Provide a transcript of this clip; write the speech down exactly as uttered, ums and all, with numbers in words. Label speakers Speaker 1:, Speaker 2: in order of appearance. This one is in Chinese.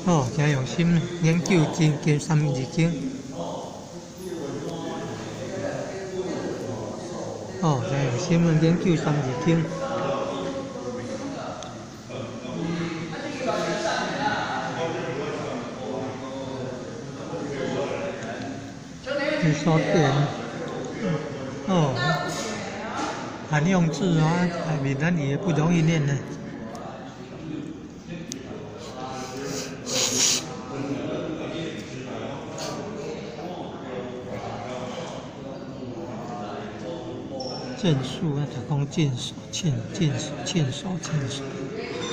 Speaker 1: 哦，真用心研究真经三字经。哦，真用心研究三字经。你说对。哦，韩用字啊，闽南语也不容易念呢。剑术啊，就讲剑术、剑剑术、剑术、剑术。